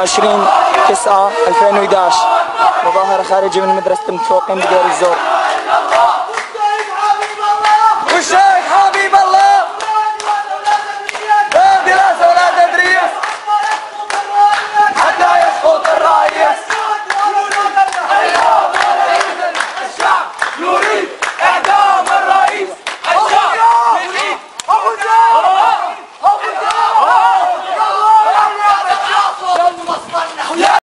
28/9/2011 مظاهرة خارجة من مدرسة المتفوقين بدير الزور.